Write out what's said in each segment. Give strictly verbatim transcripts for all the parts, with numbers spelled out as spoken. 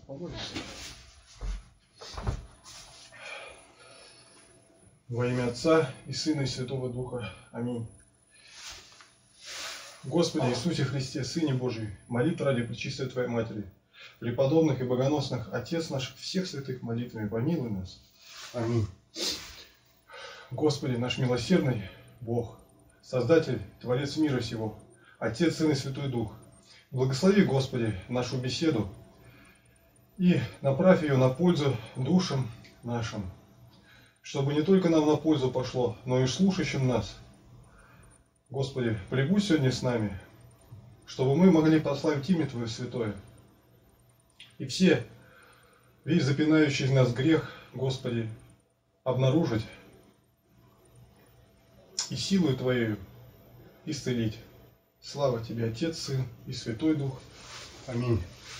Помолимся. Во имя Отца и Сына и Святого Духа. Аминь. Господи Иисусе Христе, Сыне Божий, молитва ради Пречистой Твоей Матери, преподобных и богоносных, Отец наш, всех святых молитвами, помилуй нас. Аминь. Господи, наш милосердный Бог, Создатель, Творец мира сего, Отец, Сын и Святой Дух, благослови, Господи, нашу беседу и направь ее на пользу душам нашим, чтобы не только нам на пользу пошло, но и слушающим нас. Господи, прибудь сегодня с нами, чтобы мы могли прославить имя Твое святое. И все, весь запинающий нас грех, Господи, обнаружить и силою Твоею исцелить. Слава Тебе, Отец, Сын и Святой Дух. Аминь.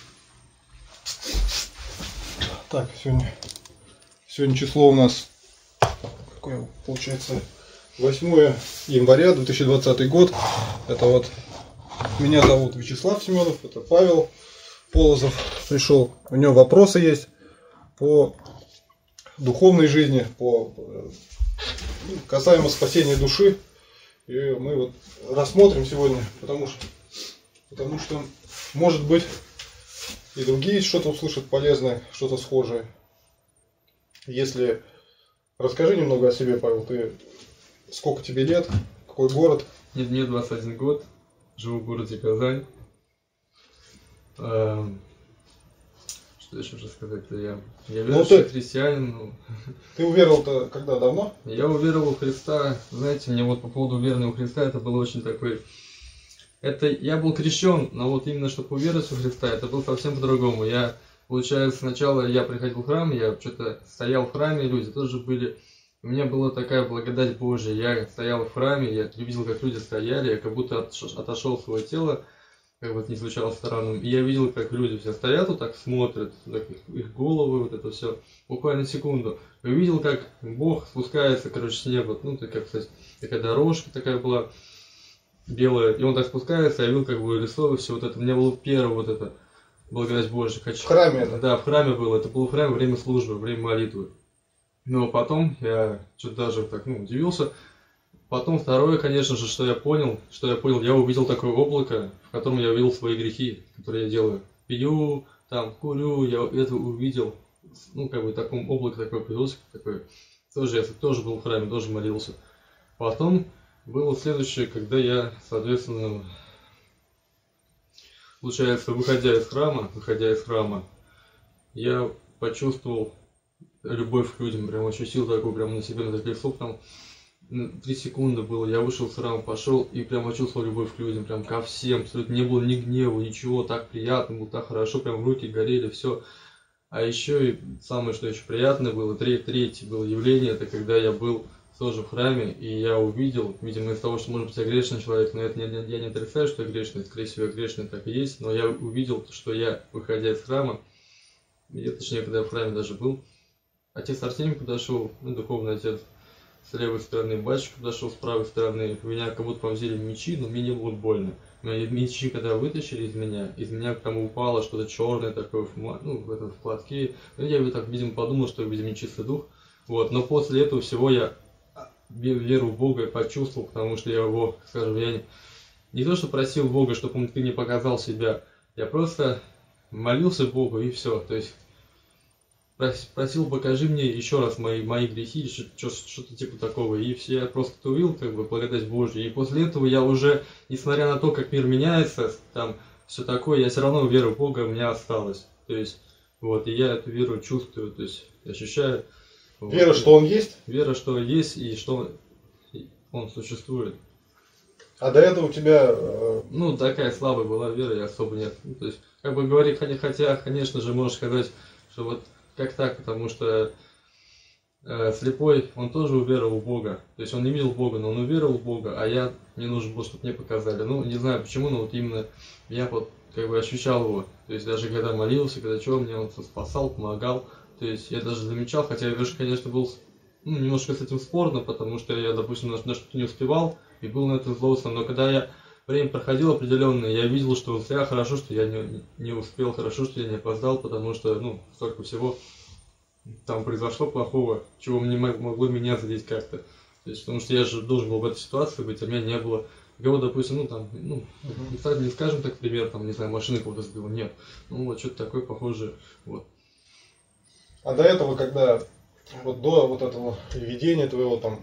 Так, сегодня, сегодня число у нас, какое получается, восьмое января две тысячи двадцатый год. Это вот меня зовут Вячеслав Семенов, это Павел Полозов пришел. У него вопросы есть по духовной жизни, по касаемо спасения души. И мы вот рассмотрим сегодня, потому что, потому что может быть и другие что-то услышат полезное, что-то схожее. Если расскажи немного о себе, Павел, ты сколько тебе лет, какой город? Нет, мне двадцать один год, живу в городе Казань. А, что еще рассказать-то я? Я верующий ну, христианин. Ну. Ты уверовал-то когда, давно? Я уверовал в Христа. Знаете, мне вот по поводу веры в Христа это было очень такой... Это я был крещен, но вот именно чтобы уверовать в Христа, это было совсем по-другому. Я, получается, сначала я приходил в храм, я что-то стоял в храме, люди тоже были... У меня была такая благодать Божия. Я стоял в храме, я видел, как люди стояли, я как будто отошел от своего тела, как бы это ни звучало странным. И я видел, как люди все стоят, вот так смотрят, так, их головы, вот это все, буквально секунду. И увидел, как Бог спускается, короче, с неба. Ну, такая, кстати, такая дорожка такая была белая. И он так спускается, я видел, как бы рисовываю все вот это. У меня было первое вот это, благодать Божия. Хочу... В храме это? Да, в храме было. Это было в храме, время службы, время молитвы. Но потом я что-то даже так, ну, удивился. Потом второе, конечно же, что я понял, что я понял, я увидел такое облако, в котором я увидел свои грехи, которые я делаю. Пью, там, курю, я это увидел. Ну, как бы, в таком облаке такое появилось, такое. Тоже я тоже был в храме, тоже молился. Потом было следующее, когда я, соответственно, получается, выходя из храма, выходя из храма, я почувствовал любовь к людям, прям ощутил такую, прям на себе, на такой слух, там, три секунды было, я вышел в храм, пошел и прям почувствовал любовь к людям, прям ко всем, абсолютно не было ни гнева, ничего, так приятно, было так хорошо, прям руки горели, все. А еще и самое, что еще приятное было, третье, третье было явление, это когда я был тоже в храме, и я увидел, видимо, из того, что, может быть, я грешный человек, но это не, я не отрицаю, что я грешный, скорее всего, я грешный, так и есть, но я увидел, что я, выходя из храма, я, точнее, когда я в храме даже был, отец Артемий подошел, ну, духовный отец, с левой стороны, батюшка подошел с правой стороны, у меня как будто там взяли мечи, но мне не было больно. Мечи, когда вытащили из меня, из меня там упало что-то черное такое, ну, в этом в платке. Ну, я так, видимо, подумал, что, видимо, нечистый дух. Вот, но после этого всего я веру в Бога почувствовал, потому что я его, скажем, я не, не то, что просил Бога, чтобы он ты не показал себя, я просто молился Богу и все. То есть просил, покажи мне еще раз мои, мои грехи, или что-то типа такого. И все, я просто это увидел, как бы, благодать Божью. И после этого я уже, несмотря на то, как мир меняется, там, все такое, я все равно веру в Бога у меня осталась. То есть, вот, и я эту веру чувствую, то есть, ощущаю. Вера, вот, что Он есть? Вера, что есть, и что Он существует. А до этого у тебя... Ну, такая слабая была вера, и особо нет. Ну, то есть, как бы говорить, хотя, конечно же, можешь сказать, что вот как так, потому что э, слепой, он тоже уверовал в Бога. То есть он не видел Бога, но он уверовал в Бога, а я, мне нужно было, чтобы мне показали. Ну, не знаю почему, но вот именно я вот как бы ощущал его. То есть даже когда молился, когда что, мне он спасал, помогал. То есть я даже замечал, хотя я, конечно, был ну, немножко с этим спорно, потому что я, допустим, на, на что-то не успевал и был на этом злостным. Но когда я время проходило определенное, я видел, что зря, хорошо, что я не, не успел, хорошо, что я не опоздал, потому что, ну, столько всего там произошло плохого, чего мне могло меня задеть как-то. То есть, потому что я же должен был в этой ситуации быть, а меня не было. Кого, допустим, ну там, ну, uh-huh. не скажем так, пример, там, не знаю, машины кого-то сбила, нет. Ну, вот что-то такое похожее, вот. А до этого, когда, вот до вот этого видения твоего там,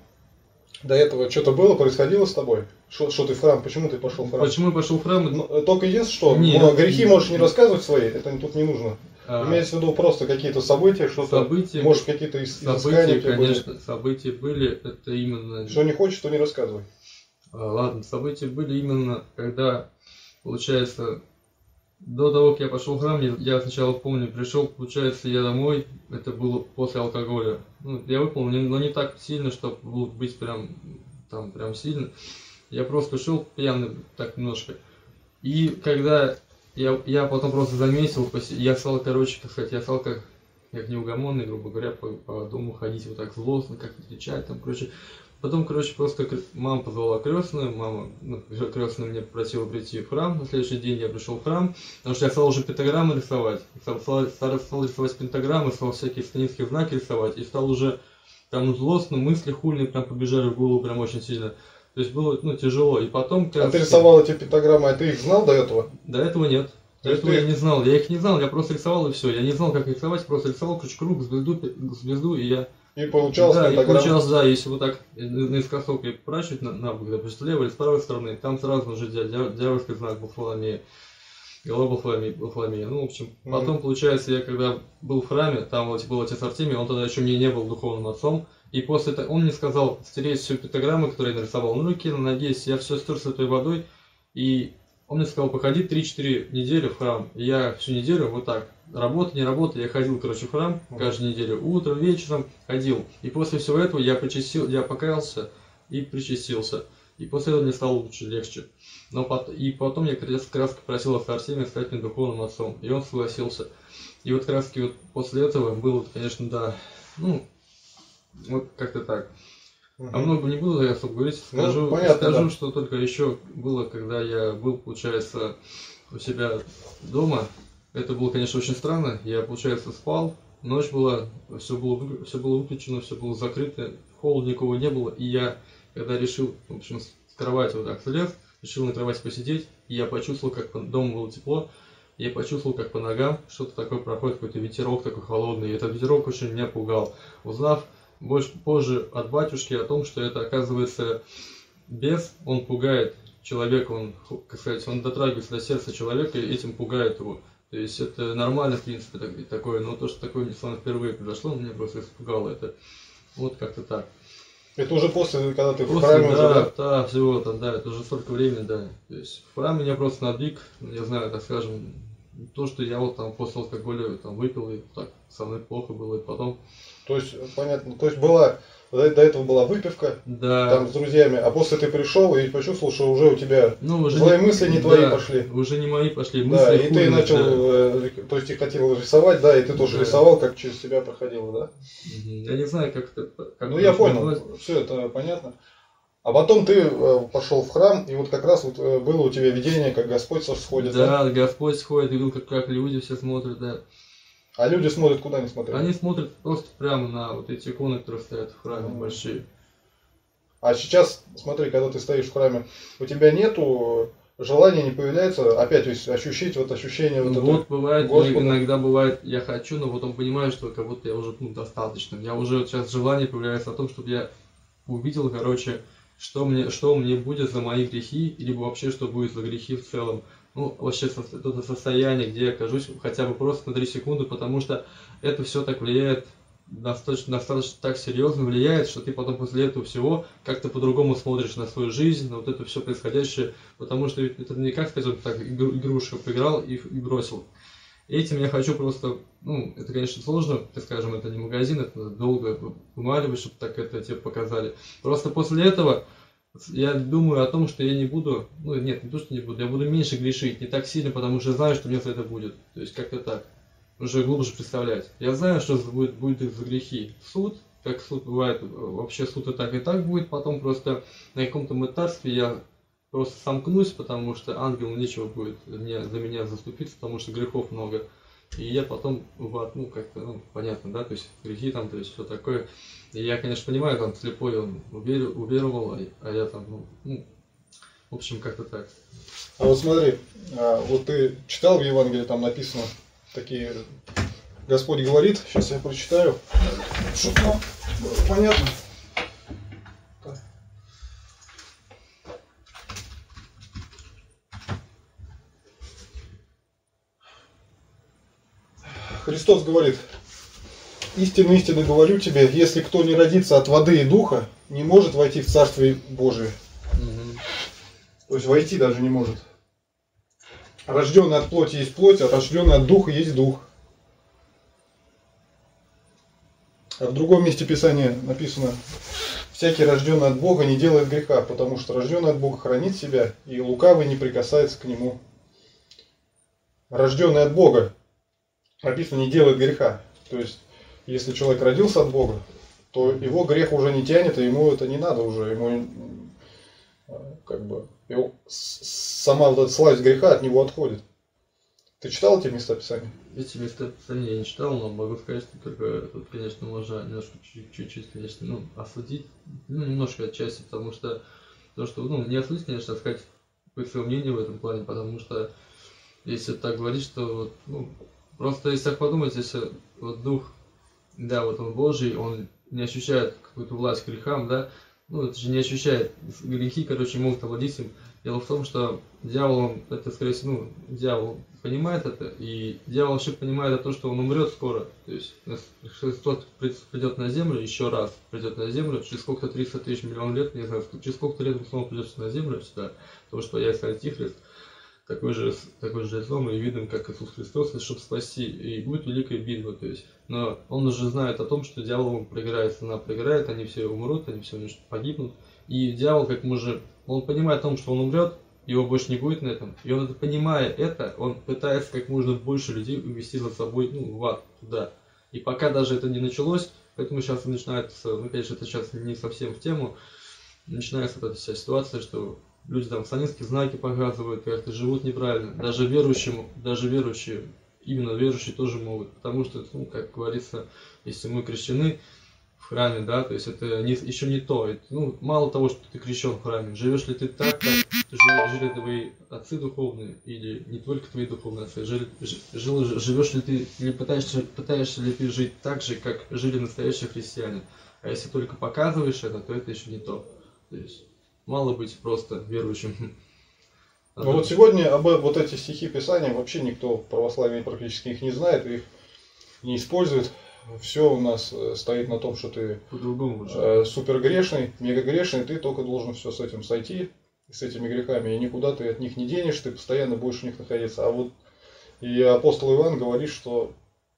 до этого что-то было, происходило с тобой? Что, что ты в храм, почему ты пошел в храм? Почему я пошел в храм? Ну, только единственное, что нет, но грехи нет. можешь не рассказывать свои, это тут не нужно. А, Имеется в виду просто какие-то события, что-то, события, может какие-то изыскания события, конечно, были. события были, это именно... Что не хочешь, то не рассказывай. А, ладно, события были именно, когда, получается, до того, как я пошел в храм, я сначала помню, пришел, получается, я домой, это было после алкоголя. Ну, я выпил, но не так сильно, чтобы быть прям, там, прям сильно. Я просто пришел пьяный, так немножко. И когда я, я потом просто заметил, я стал, короче, как сказать, я стал как, как неугомонный, грубо говоря, по, по дому ходить вот так злостно, как-то кричать, там, короче. Потом, короче, просто мама позвала крестную, мама, ну, крестная меня попросила прийти в храм, на следующий день я пришел в храм, потому что я стал уже пентаграммы рисовать, стал, стал, стал рисовать пентаграммы, стал всякие станинские знаки рисовать, и стал уже там злостно, мысли хульные прям побежали в голову прям очень сильно. То есть было, ну, тяжело, и потом... А ты рисовал эти пентаграммы, а ты их знал до этого? До этого нет. До этого я не знал, я их не знал, я просто рисовал и все, я не знал, как рисовать, просто рисовал круг, звезду, звезду, и я... И получалось да, пентаграмма. И получалось, да, если вот так наискосок и прочить на, на бок, допустим, с левой или с правой стороны, там сразу уже дьявольский знак Варфоломея, голова Варфоломея. Ну, в общем, mm-hmm. потом, получается, я когда был в храме, там вот был отец Артемий, он тогда еще мне не был духовным отцом, и после этого он мне сказал стереть всю пентаграмму, которую я нарисовал на руке, на ноге, я все стер святой водой, и он мне сказал, походи три-четыре недели в храм, и я всю неделю вот так, работа, не работа, я ходил, короче, в храм каждую неделю, утром, вечером ходил. И после всего этого я причастил, я покаялся и причастился. И после этого мне стало лучше, легче. Но потом, и потом я как раз просил отца Артемия стать мне духовным отцом. И он согласился. И вот как раз вот после этого было, конечно, да, ну, вот как-то так. А много не буду я особо говорить, скажу, ну, понятно, скажу да. Что только еще было, когда я был, получается, у себя дома. Это было, конечно, очень странно. Я, получается, спал, ночь была, все было, все было выключено, все было закрыто, холода никого не было. И я, когда решил, в общем, с кровати вот так слез, решил на кровати посидеть, и я почувствовал, как дома было тепло, я почувствовал, как по ногам что-то такое проходит, какой-то ветерок такой холодный. И этот ветерок очень меня пугал. Узнав больше позже от батюшки о том, что это, оказывается, бес, он пугает человека, он, как сказать, он дотрагивается до сердца человека и этим пугает его. То есть это нормально, в принципе, такое, но то, что такое мне впервые произошло, меня просто испугало. Это вот как-то так. Это уже после, когда ты после, в храме да, уже, да? Да, всего там, да, это уже столько времени, да. То есть в храме меня просто надвиг, я знаю, так скажем, то, что я вот там после алкоголя там выпил, и так со мной плохо было, и потом... То есть, понятно, то есть была, до этого была выпивка, да. Там с друзьями, а после ты пришел и почувствовал, что уже у тебя ну, уже твои не, мысли не да, твои пошли. Уже не мои пошли, мысли. Да, и хуже, ты начал, да. То есть ты хотел рисовать, да, и ты тоже да. рисовал, как через тебя проходило, да? Я не знаю, как это... Как ну я понял, назвать. Все это понятно. А потом ты пошел в храм, и вот как раз вот было у тебя видение, как Господь сходит. Да, да? Господь сходит, и видел, как, как люди все смотрят, да. А люди смотрят, куда они смотрят? Они смотрят просто прямо на вот эти иконы, которые стоят в храме, mm-hmm. большие. А сейчас, смотри, когда ты стоишь в храме, у тебя нету желания, не появляется, опять есть ощущить вот ощущение вот, вот этого бывает, Господа. Иногда бывает, я хочу, но потом понимаю, что как будто я уже ну, достаточно. Я уже вот сейчас желание появляется о том, чтобы я увидел, короче, что мне, что мне будет за мои грехи, либо вообще, что будет за грехи в целом. Ну, вообще, это состояние, где я окажусь хотя бы просто на три секунды, потому что это все так влияет, достаточно, достаточно так серьезно влияет, что ты потом после этого всего как-то по-другому смотришь на свою жизнь, на вот это все происходящее, потому что это не как, скажем так, игрушку поиграл и, и бросил. Этим я хочу просто, ну, это, конечно, сложно, так скажем, это не магазин, это долго вымаливать, чтобы так это тебе показали. Просто после этого я думаю о том, что я не буду, ну нет, не то, что не буду, я буду меньше грешить, не так сильно, потому что знаю, что мне за это будет. То есть как-то так, уже глубже представлять. Я знаю, что будет, будет за грехи. Суд, как суд бывает, вообще суд и так и так будет, потом просто на каком-то мытарстве я просто сомкнусь, потому что ангелу нечего будет мне, за меня заступиться, потому что грехов много. И я потом в ад, ну, как-то, ну, понятно, да, то есть грехи там, то есть все такое. И я, конечно, понимаю, там, слепой он уверил, уверовал, а, а я там, ну, ну, в общем, как-то так. А вот смотри, а, вот ты читал в Евангелии, там написано такие, Господь говорит, сейчас я прочитаю, чтобы нам было понятно. Христос говорит: истинно, истинно говорю тебе, если кто не родится от воды и духа, не может войти в Царствие Божие. Угу. То есть войти даже не может. Рожденный от плоти есть плоть, а рожденный от духа есть дух. А в другом месте Писания написано: всякий рожденный от Бога не делает греха, потому что рожденный от Бога хранит себя, и лукавый не прикасается к нему. Рожденный от Бога, написано, не делает греха. То есть, если человек родился от Бога, то его грех уже не тянет, и ему это не надо уже. Ему как бы его, сама вот эта слабость греха от него отходит. Ты читал эти места Писания? Эти места Писания я не читал, но могу сказать, что только тут, конечно, можно немножко чуть-чуть, конечно, ну, осудить, ну, немножко отчасти, потому что, то, что, ну, не осудить, конечно, а сказать свое мнение в этом плане, потому что, если так говорить, что, вот, ну, просто если так подумать, если вот дух, да, вот он Божий, он не ощущает какую-то власть к грехам, да, ну, это же не ощущает, грехи, короче, могут овладеть им. Дело в том, что дьявол, он, это, скорее всего, ну, дьявол понимает это, и дьявол вообще понимает это, то, что он умрет скоро. То есть, Христос придет на землю, еще раз придет на землю, через сколько-то триста тысяч миллионов лет, не знаю, через сколько-то лет он снова придет на землю сюда, потому что появится Антихрист, такой же, такой же лицом и видом, как Иисус Христос, чтобы спасти, и будет великая битва, то есть, но он уже знает о том, что дьявол проиграет, она проиграет, они все умрут, они все погибнут, и дьявол, как мужик, он понимает о том, что он умрет, его больше не будет на этом, и он, это, понимая это, он пытается как можно больше людей увести за собой, ну, в ад, туда, и пока даже это не началось, поэтому сейчас начинается, ну, конечно, это сейчас не совсем в тему, начинается вот эта вся ситуация, что люди там сатанинские знаки показывают, как-то живут неправильно. Даже верующим, даже верующие, именно верующие тоже могут. Потому что, ну, как говорится, если мы крещены в храме, да, то есть это не, еще не то. Это, ну, мало того, что ты крещен в храме. Живешь ли ты так, как жили твои отцы духовные, или не только твои духовные отцы, жили, жил, живешь ли ты, или пытаешься, пытаешься ли ты жить так же, как жили настоящие христиане. А если только показываешь это, то это еще не то. То есть мало быть просто верующим. Ну вот сегодня об вот эти стихи Писания вообще никто в православии практически их не знает, их не использует. Все у нас стоит на том, что ты э, супер грешный, мега грешный, ты только должен все с этим сойти, с этими грехами, и никуда ты от них не денешь, ты постоянно будешь в них находиться. А вот и апостол Иоанн говорит, что,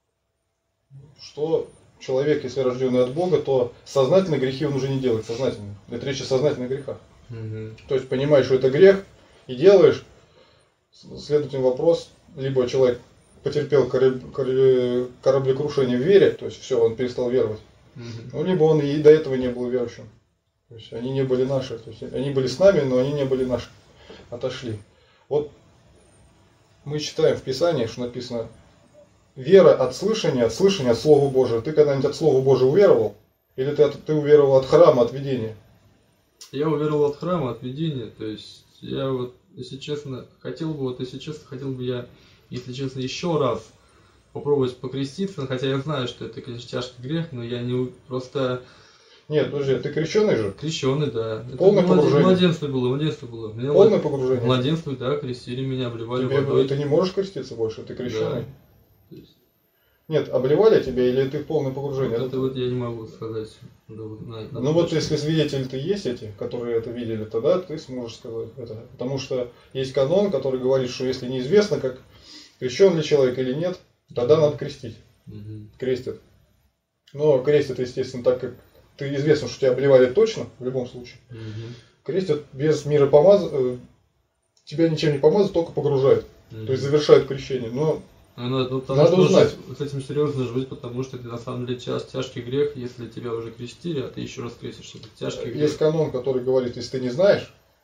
что человек, если рожденный от Бога, то сознательно грехи он уже не делает, сознательно. Это речь о сознательных грехах. Угу. То есть понимаешь, что это грех, и делаешь, следовательно вопрос, либо человек потерпел кораблекрушение в вере, то есть все, он перестал веровать, угу. Ну, либо он и до этого не был верующим. То есть они не были наши, то есть они были с нами, но они не были наши, отошли. Вот мы читаем в Писании, что написано: вера от слышания, от слышания от Слова Божия. Ты когда-нибудь от Слова Божия уверовал? Или ты, ты уверовал от храма, от видения? Я уверовал от храма, от видения. То есть я вот, если честно, хотел бы, вот если честно, хотел бы я, если честно, еще раз попробовать покреститься, хотя я знаю, что это, конечно, тяжкий грех, но я не просто... Нет, подожди, ты крещеный же? Крещеный, да. Полное это погружение? Младенство было, младенство было. Меня Полное погружение? Младенство, да, крестили меня, обливали Тебе, водой. Ты не можешь креститься больше, ты крещеный? Да. Нет, обливали тебя или ты в полное погружение? Вот это вот я не могу сказать. Да, вот, на, на ну вот если свидетели-то есть эти, которые это видели, тогда ты сможешь сказать это. Потому что есть канон, который говорит, что если неизвестно, как крещен ли человек или нет, тогда надо крестить. Угу. Крестят. Но крестят, естественно, так как ты известно, что тебя обливали точно, в любом случае. Угу. Крестят без миропомазания, тебя ничем не помазают, только погружают. Угу. То есть завершают крещение. Но ну, ну, надо узнать. С этим серьезно жить, потому что это на самом деле тяж, тяжкий грех, если тебя уже крестили, а ты еще раз крестишься. Это тяжкий грех. Есть канон, который говорит, если ты не знаешь,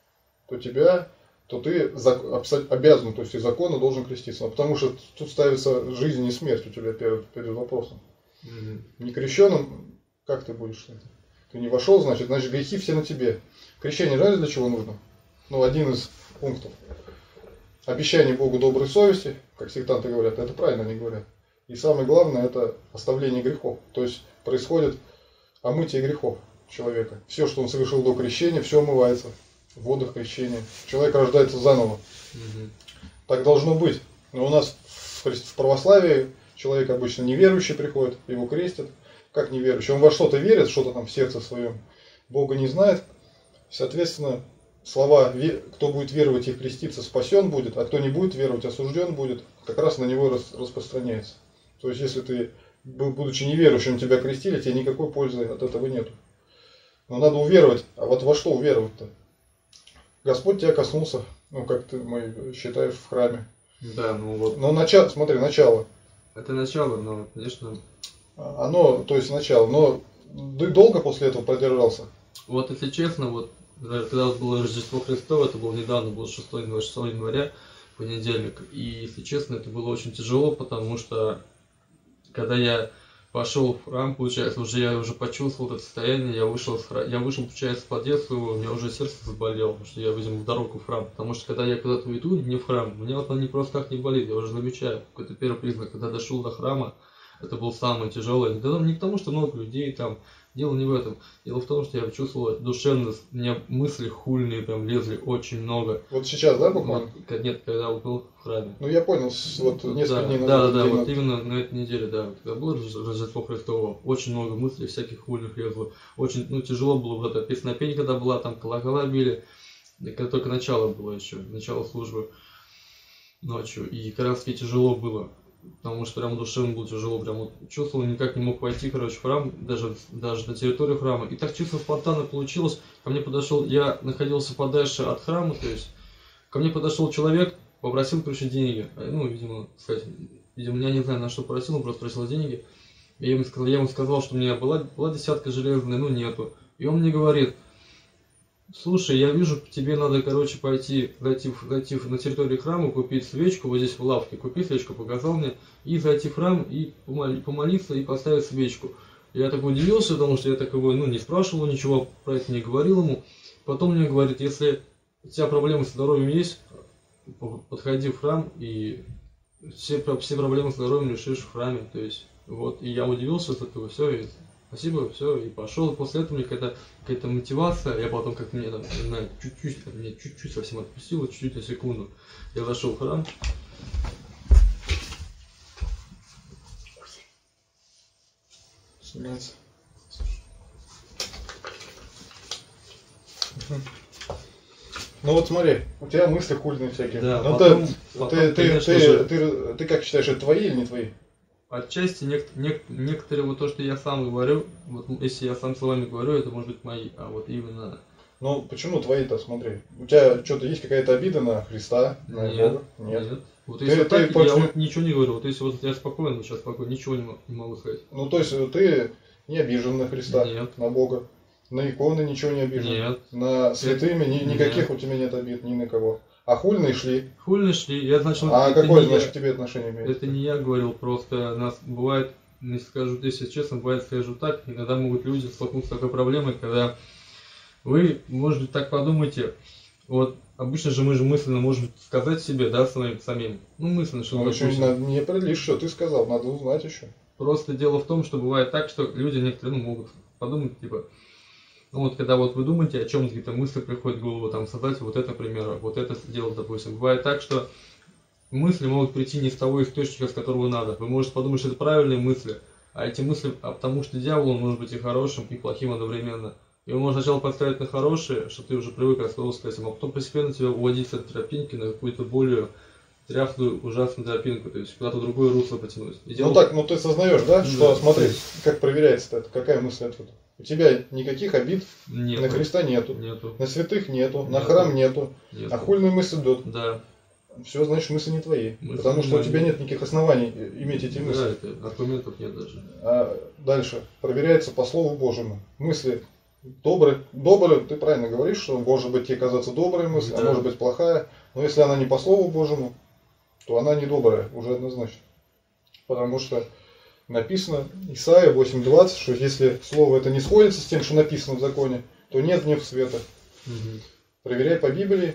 то тебя, то ты обязан, то есть и законно должен креститься. Но потому что тут ставится жизнь и смерть у тебя перед, перед вопросом. Mm-hmm. Не крещенным, как ты будешь? Ты не вошел, значит, значит грехи все на тебе. Крещение знаешь, для чего нужно? Ну, один из пунктов. Обещание Богу доброй совести, как сектанты говорят, это правильно они говорят. И самое главное, это оставление грехов. То есть происходит омытие грехов человека. Все, что он совершил до крещения, все омывается в водах крещения. Человек рождается заново. Угу. Так должно быть. Но у нас в православии человек обычно неверующий приходит, его крестят. Как неверующий? Он во что-то верит, что-то там в сердце своем. Бога не знает. Соответственно, слова «кто будет веровать и креститься, спасен будет», а кто не будет веровать, осужден будет, как раз на него распространяется. То есть, если ты, будучи неверующим, тебя крестили, тебе никакой пользы от этого нету. Но надо уверовать. А вот во что уверовать-то? Господь тебя коснулся, ну, как ты мы считаешь, в храме. Да, ну вот. Но начало, смотри, начало. Это начало, но, конечно... Оно, то есть начало, но ты долго после этого продержался? Вот, если честно, вот, когда вот было Рождество Христово, это было недавно, было шестого января, понедельник, и, если честно, это было очень тяжело, потому что, когда я пошел в храм, получается, уже я уже почувствовал это состояние, я вышел, из храма, я вышел, получается, в подъезд своего, у меня уже сердце заболело, потому что я, видимо, в дорогу в храм, потому что, когда я куда-то иду, не в храм, у меня вот оно не просто так не болит, я уже замечаю, какой-то первый признак, когда дошел до храма, это было самое тяжелое, не потому что много людей там, дело не в этом. Дело в том, что я чувствовал душевно, у меня мысли хульные прям лезли очень много. Вот сейчас, да, буквально? Вот, нет, когда был в храме. Ну я понял, вот несколько да, дней назад. Да, да, день вот назад. именно на этой неделе, да. Вот, когда было Рождество Христово, очень много мыслей всяких хульных лезло. Очень, ну, тяжело было вот эта песнопень, когда была, там колокола били. Когда только начало было еще, начало службы ночью. И как раз таки тяжело было. Потому что прям душевно было тяжело, прям вот чувствовал, никак не мог войти, короче, в храм, даже, даже на территорию храма. И так чисто спонтанно получилось, ко мне подошел, я находился подальше от храма, то есть, ко мне подошел человек, попросил, короче, деньги, ну, видимо, сказать, видимо, я не знаю, на что просил, он просто просил деньги. Я ему сказал, я ему сказал, что у меня была, была десятка железная, ну, нету. И он мне говорит: слушай, я вижу, тебе надо, короче, пойти, зайти, зайти на территорию храма, купить свечку, вот здесь в лавке, купи свечку, показал мне, и зайти в храм, и помоли, помолиться, и поставить свечку. Я так удивился, потому что я так его, ну, не спрашивал ничего, про это не говорил ему. Потом мне говорит: если у тебя проблемы с здоровьем есть, подходи в храм, и все, все проблемы с здоровьем решишь в храме, то есть, вот, и я удивился с этого, все, и спасибо, все, и пошел. После этого мне какая-то какая-то мотивация, я потом как мне там, не знаю, чуть-чуть, меня чуть-чуть совсем отпустило, чуть-чуть на секунду. Я зашел в храм. Снимается. Ну вот смотри, у тебя мысли хульные всякие. Да, ну, потом, ты, потом, ты, конечно ты, же... ты, ты, ты как считаешь, это твои или не твои? Отчасти нек нек некоторые, вот то, что я сам говорю, вот если я сам словами говорю, это может быть мои, а вот именно... Ну почему твои-то, смотри? У тебя что-то есть какая-то обида на Христа, на нет, Бога? Нет. нет. Вот ты, если ты, так, ты, я ты... вот ничего не говорю, вот если вот я спокоен, вот сейчас спокоен, ничего не, не могу сказать. Ну то есть ты не обижен на Христа, нет. на Бога? На иконы ничего не обижен? Нет. На святыми ни, никаких нет. У тебя нет обид ни на кого? А хульные шли? Хульные шли, я значит... А какое, значит, я... к тебе отношение имеет? Это не я говорил, просто нас бывает, не скажу, если честно, бывает, скажу так, иногда могут люди столкнуться с такой проблемой, когда вы, может быть, так подумаете, вот обычно же мы же мысленно можем сказать себе, да, своим самим, ну мысленно, что... Ну, еще не, не определишь, что ты сказал, надо узнать еще. Просто дело в том, что бывает так, что люди некоторые, ну, могут подумать, типа, ну вот когда вот вы думаете о чем-то, какие-то мысли приходят в голову, там, создать вот это, например, вот это сделать, допустим. Бывает так, что мысли могут прийти не из того источника, с которого надо. Вы можете подумать, что это правильные мысли, а эти мысли, а потому что дьявол, он может быть и хорошим, и плохим одновременно. И он может сначала поставить на хорошие, чтобы ты уже привык рассказывать к этим, а потом постепенно тебя уводить с этой тропинки на какую-то более тряхлую, ужасную тропинку, то есть куда-то в другое русло потянуть. И дело... Ну так, ну ты сознаешь, да, что, да, смотри, есть... как проверяется это, какая мысль отсюда? У тебя никаких обид нету. На Христа нету, нету. На святых нету, нету. На храм нету, нету. А хульные мысли идут. Да. Все, значит, мысли не твои. Мысли потому что мои. У тебя нет никаких оснований иметь эти мысли. Да, это аргументов нет даже. А дальше. Проверяется по Слову Божьему. Мысли Добрый, добрый, ты правильно говоришь, что может быть тебе казаться добрая мысль, да. А может быть плохая. Но если она не по Слову Божьему, то она не добрая, уже однозначно. Потому что написано, Исайя восемь двадцать, что если Слово это не сходится с тем, что написано в законе, то нет в них света. Угу. Проверяй по Библии.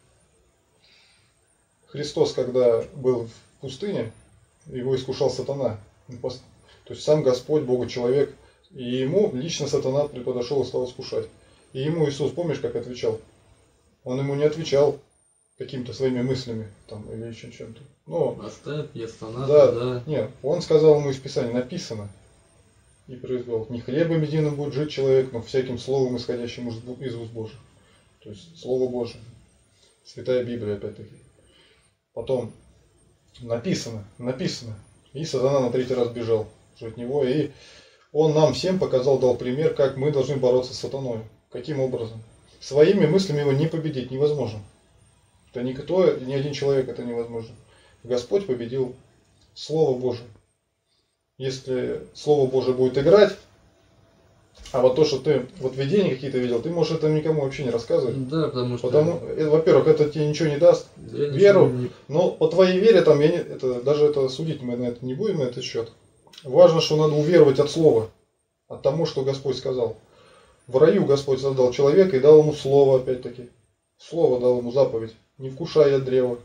Христос, когда был в пустыне, его искушал сатана. То есть сам Господь, Бога человек, и ему лично сатана подошел и стал искушать. И ему Иисус, помнишь, как отвечал? Он ему не отвечал какими-то своими мыслями там, или еще чем-то. Ну, оставь, я фанат, да, да. Нет, он сказал ему из Писания, написано. И произвел. Не хлебом единым будет жить человек, но всяким словом, исходящим из уст Божьих. То есть Слово Божие. Святая Библия, опять-таки. Потом написано, написано. И сатана на третий раз бежал от него. И он нам всем показал, дал пример, как мы должны бороться с сатаной. Каким образом? Своими мыслями его не победить невозможно. Это никто, ни один человек это невозможно. Господь победил Слово Божие. Если Слово Божие будет играть, а вот то, что ты вот видения какие-то видел, ты можешь это никому вообще не рассказывать. Да, потому что... Потому, во-первых, это тебе ничего не даст, я веру, не... но по твоей вере, там, я не, это, даже это судить мы на это не будем, на этот счет. Важно, что надо уверовать от Слова, от тому, что Господь сказал. В раю Господь создал человека и дал ему Слово, опять-таки. Слово дал ему заповедь, не вкушай от древа.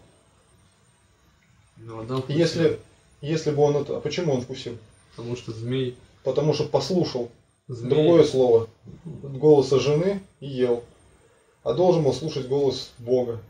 Ну, если, если бы он это... А почему он вкусил? Потому что змей... Потому что послушал змей... другое слово, голоса жены и ел. А должен был слушать голос Бога.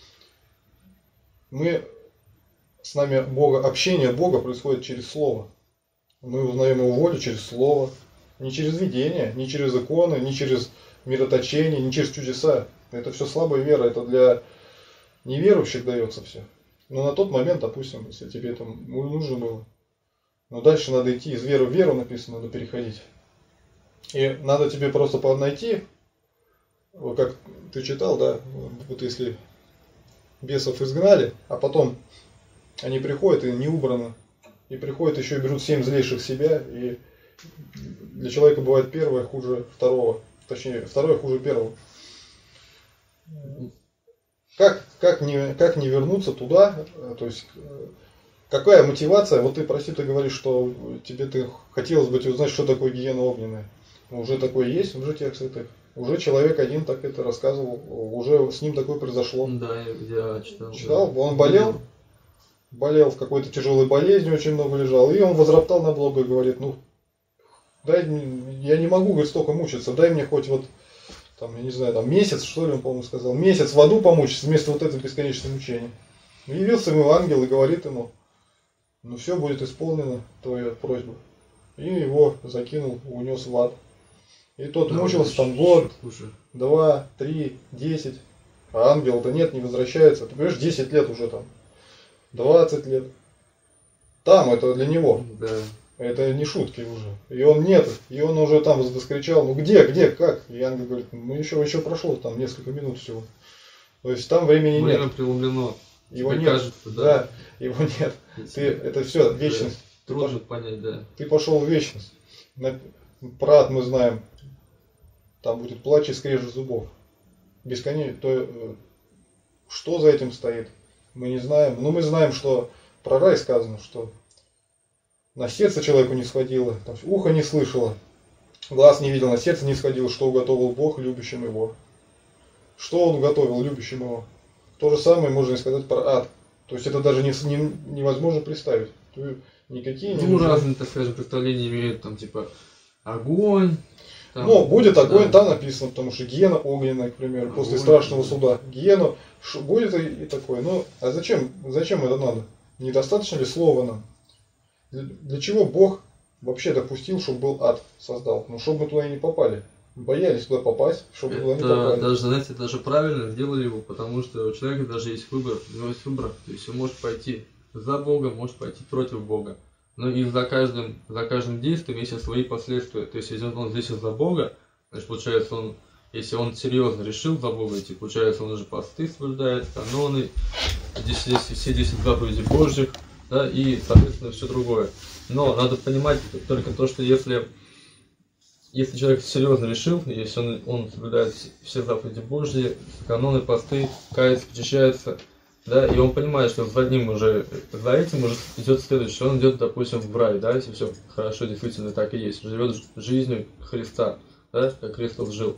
Мы, с нами Бога, общение Бога происходит через Слово. Мы узнаем Его волю через Слово. Не через видение, не через иконы, не через мироточение, не через чудеса. Это все слабая вера, это для неверующих дается все. Но на тот момент, допустим, если тебе это нужно было. Но дальше надо идти из веры в веру, написано, надо переходить. И надо тебе просто найти, как ты читал, да, вот если бесов изгнали, а потом они приходят и не убраны. И приходят еще и берут семь злейших себя, и для человека бывает первое хуже второго. Точнее, второе хуже первого. Как, как, не, как не вернуться туда, то есть какая мотивация, вот ты, прости, ты говоришь, что тебе ты хотелось бы узнать, что такое гиена огненная. Уже такое есть, уже текст святых. Уже человек один так это рассказывал, уже с ним такое произошло. Да, я читал. Читал, да. Он болел, болел в какой-то тяжелой болезни, очень много лежал, и он возроптал на Бога и говорит, ну, дай мне, я не могу, говорит, столько мучиться, дай мне хоть вот, там, я не знаю, там месяц, что ли, он, по-моему, сказал, месяц в аду помучиться вместо вот этого бесконечного мучения. Явился ему ангел и говорит ему, ну все, будет исполнена твоя просьба. И его закинул, унес в ад. И тот да, мучился там год, хуже. два, три, десять. А ангел-то нет, не возвращается. Ты понимаешь, десять лет уже там. двадцать лет. Там это для него. Да. Это не шутки уже. И он нет. И он уже там заскричал, ну где, где, как? И ангел говорит, ну еще, еще прошло там несколько минут всего. То есть там времени Время нет. преломлено. Его Тебе нет. кажется, да. да. Его нет. Ты, это все, вечность. Да. Трудно ты понять, да. Ты пошел в вечность. Про ад мы знаем. Там будет плач и скрежет зубов. Бесконечно. То, что за этим стоит, мы не знаем. Но мы знаем, что про рай сказано, что на сердце человеку не сходило, там, ухо не слышало, глаз не видел, на сердце не сходило, что уготовил Бог любящим его. Что он уготовил любящим его? То же самое можно сказать про ад. То есть это даже не, не, невозможно представить. Никакие ну, разные, так скажем, представления имеют, там, типа, огонь. Там, ну, будет огонь, да. Там написано, потому что гиена огненная, к примеру, огонь, после страшного суда. Гиена, будет и, и такое. Ну, а зачем, зачем это надо? Недостаточно ли слова нам? Для, для чего Бог вообще допустил, чтобы был ад создал? Ну, чтобы мы туда и не попали. Боялись туда попасть, чтобы это, туда не попали. Даже, знаете, даже правильно сделали его, потому что у человека даже есть выбор, у него есть выбор. То есть он может пойти за Бога, может пойти против Бога. Но и за каждым, за каждым действием есть свои последствия. То есть, если он здесь за Бога, значит, получается, он, если он серьезно решил за Бога идти, получается, он уже посты соблюдает, каноны, все десять заповедей Божьих, да, и, соответственно, все другое. Но надо понимать только то, что если если человек серьезно решил, если он, он соблюдает все заповеди Божьи, каноны, посты, кается, почищается, да, и он понимает, что за ним уже, за этим уже идет следующее, он идет, допустим, в рай, да, если все хорошо, действительно так и есть, живет жизнью Христа, да, как Христос жил,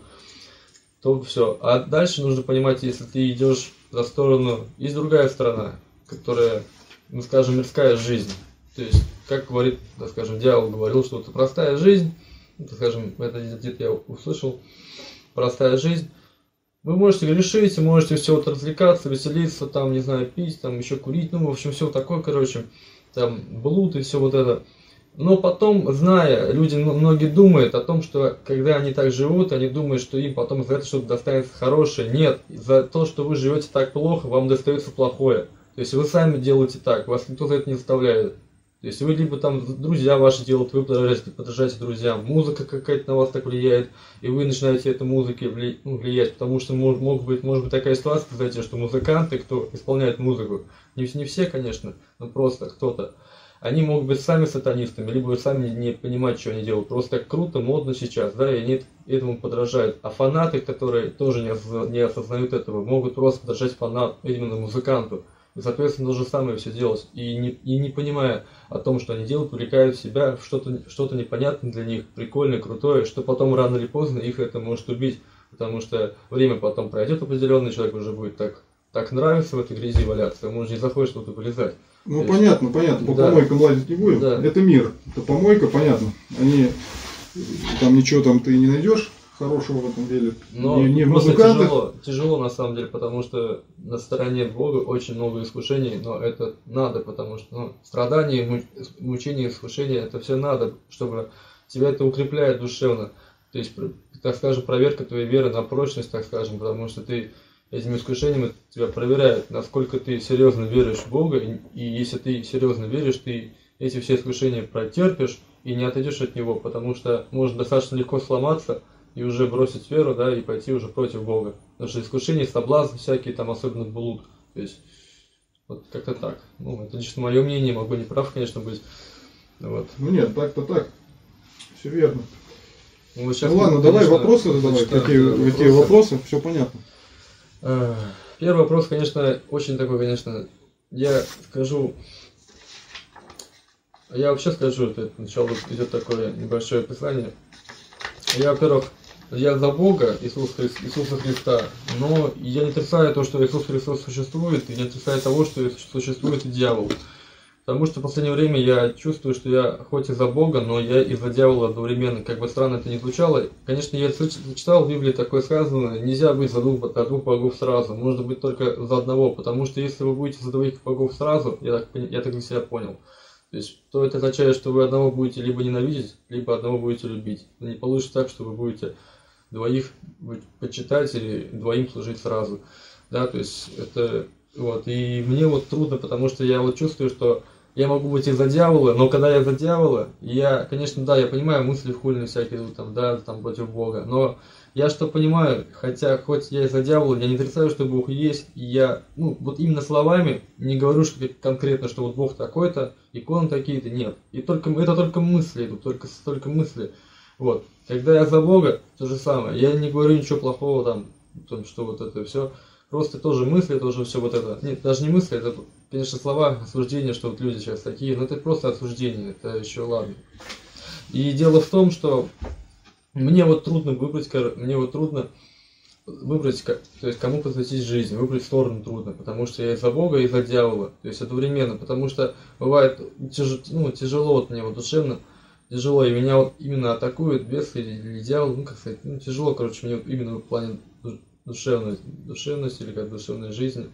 то все. А дальше нужно понимать, если ты идешь за сторону, есть другая сторона, которая, ну, скажем, мирская жизнь. То есть, как говорит, так скажем, дьявол говорил, что это простая жизнь, так скажем, это где-то я услышал, простая жизнь. Вы можете грешить, можете все вот развлекаться, веселиться, там, не знаю, пить, там, еще курить, ну, в общем, все такое, короче, там, блуд и все вот это. Но потом, зная, люди, многие думают о том, что когда они так живут, они думают, что им потом за это что-то достанется хорошее. Нет, за то, что вы живете так плохо, вам достается плохое. То есть вы сами делаете так, вас никто за это не заставляет. То есть вы либо там друзья ваши делают, вы подражаете, подражаете друзьям, музыка какая-то на вас так влияет, и вы начинаете этой музыкой вли, ну, влиять, потому что мог, мог быть, может быть такая ситуация, кстати, что музыканты, кто исполняет музыку, не, не все, конечно, но просто кто-то, они могут быть сами сатанистами, либо сами не понимать, что они делают. Просто так круто, модно сейчас, да, и они этому подражают. А фанаты, которые тоже не, осозна, не осознают этого, могут просто подражать фанату, именно музыканту. И, соответственно, то же самое все делать. И не, и не понимая о том, что они делают, увлекают себя в что-то что-то непонятное для них, прикольное, крутое, что потом рано или поздно их это может убить. Потому что время потом пройдет определенный, человек уже будет так, так нравиться в этой грязи валяться, ему уже не захочет что-то вылезать. Ну, есть, понятно, понятно, по да. помойкам лазить не будем. Да. Это мир, это помойка, понятно. Они, там ничего там ты не найдешь хорошего в этом деле. Но не, не просто музыканты. тяжело, тяжело на самом деле, потому что на стороне Бога очень много искушений, но это надо, потому что ну, страдания, мучения, искушения, это все надо, чтобы тебя это укрепляет душевно. То есть, так скажем, проверка твоей веры на прочность, так скажем, потому что ты этими искушениями тебя проверяют, насколько ты серьезно веришь в Бога, и, и если ты серьезно веришь, ты эти все искушения протерпишь и не отойдешь от Него, потому что можно достаточно легко сломаться и уже бросить веру, да, и пойти уже против Бога. Потому что искушения, соблазны всякие, там особенно блуд. То есть, вот как-то так. Ну, это лично мое мнение, могу не прав, конечно, быть. Вот. Ну нет, так-то так. Все верно. Ну, вот сейчас, ну ладно, конечно, давай вопросы задавай. Какие, вопросы. какие вопросы? Все понятно. Первый вопрос, конечно, очень такой, конечно, я скажу, я вообще скажу, это сначала идет такое небольшое описание. Я, во-первых, я за Бога, Иисус Хри... Иисуса Христа, но я не отрицаю то, что Иисус Христос существует, и не отрицаю того, что существует и дьявол. Потому что в последнее время я чувствую, что я хоть и за Бога, но я и за дьявола одновременно. Как бы странно это ни звучало. Конечно, я читал в Библии такое сказано, нельзя быть за двух, за двух богов сразу, можно быть только за одного. Потому что если вы будете за двоих богов сразу, я так, я так для себя понял, то есть, то это означает, что вы одного будете либо ненавидеть, либо одного будете любить. Но не получится так, что вы будете двоих почитать или двоим служить сразу. Да, то есть это вот. И мне вот трудно, потому что я вот чувствую, что я могу быть и за дьявола, но когда я за дьявола, я, конечно, да, я понимаю мысли хульные всякие, там, да, там против Бога, но я что понимаю, хотя хоть я и за дьявола, я не отрицаю, что Бог есть, и я, ну, вот именно словами не говорю что конкретно, что вот Бог такой-то, иконы такие-то, нет. И только, это только мысли идут, только, только мысли. Вот. Когда я за Бога, то же самое, я не говорю ничего плохого там, том, что вот это все. Просто тоже мысли, тоже все вот это. Нет, даже не мысли, это, конечно, слова, осуждения, что вот люди сейчас такие, но это просто осуждение, это еще ладно. И дело в том, что мне вот трудно выбрать, мне вот трудно выбрать, то есть кому посвятить жизнь, выбрать сторону трудно, потому что я и за Бога, и за дьявола, то есть одновременно, потому что бывает тяж, ну, тяжело вот мне вот душевно, тяжело, и меня вот именно атакуют бесы или, или дьявол, ну как сказать, ну тяжело, короче, мне вот именно в плане душевной, душевности или как душевной жизни.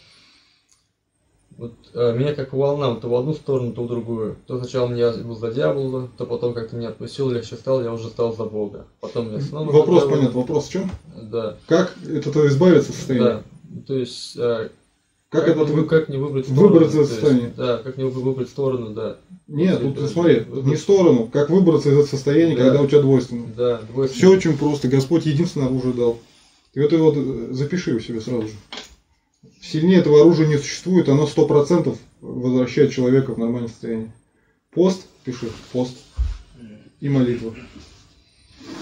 Вот, а, меня как по волнам, то в одну сторону, то в другую. То сначала я был за дьявола, то потом как-то меня отпустил, легче стал, я уже стал за Бога. Потом я снова Вопрос понятен, вопрос в чем? Да. Как от этого избавиться от состояния? Да, то есть, а, как, как, это не, вы... как не выбрать сторону. Выбраться из состояния. Да, как не выбрать сторону, да. Нет, тут смотри, выбрать... не сторону, как выбраться из этого состояния, да. Когда у тебя двойственно. Да, двойственно. Все очень просто, Господь единственное оружие дал. Ты вот его запиши у себя сразу же. Сильнее этого оружия не существует, оно сто процентов возвращает человека в нормальное состояние. Пост, пиши, пост и молитва.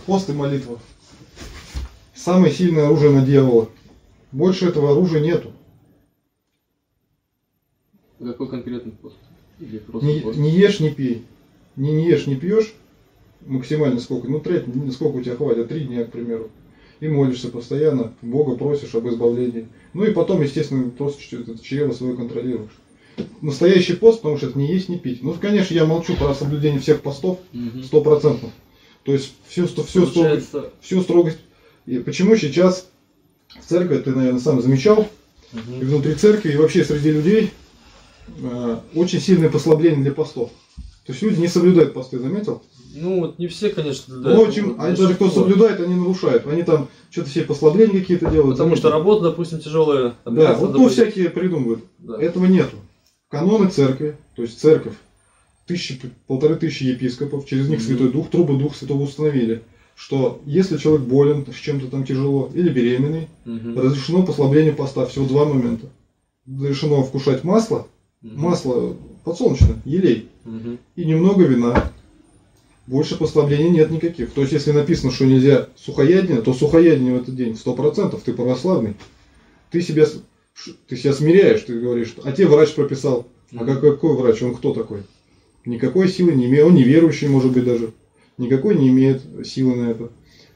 Пост и молитва. Самое сильное оружие на дьявола. Больше этого оружия нету. Какой конкретный пост? Или просто Не, пост? не ешь, не пей. Не, не ешь, не пьешь. Максимально сколько? Ну, треть, сколько у тебя хватит? Три дня, к примеру. И молишься постоянно. Бога просишь об избавлении. Ну и потом, естественно, просто чрево свое контролируешь. Настоящий пост, потому что это не есть, не пить. Ну, конечно, я молчу про соблюдение всех постов. Сто процентов. То есть всю, всю, строгость, всю строгость. И почему сейчас в церкви, ты, наверное, сам замечал, угу. и внутри церкви, и вообще среди людей э, очень сильное послабление для постов. То есть люди не соблюдают посты, заметил? Ну, вот не все, конечно, соблюдают. Ну, очень, они, даже кто соблюдает, они нарушают. Они там что-то все послабления какие-то делают. Потому что работа, допустим, тяжелая. Да, вот ну, всякие придумывают. Да. Этого нету. Каноны церкви, то есть церковь, тысячи, полторы тысячи епископов, через них mm-hmm. Святой Дух, трубы Духа Святого установили, что если человек болен, с чем-то там тяжело, или беременный, mm-hmm. разрешено послабление поста. Всего два момента. Разрешено вкушать масло, mm-hmm. масло подсолнечное, елей, mm-hmm. и немного вина. Больше послаблений нет никаких. То есть, если написано, что нельзя сухоядение, то сухоядение в этот день сто процентов, ты православный. Ты себя, ты себя смиряешь, ты говоришь, а тебе врач прописал. А какой врач? Он кто такой? Никакой силы не имеет. Он неверующий, может быть, даже. Никакой не имеет силы на это.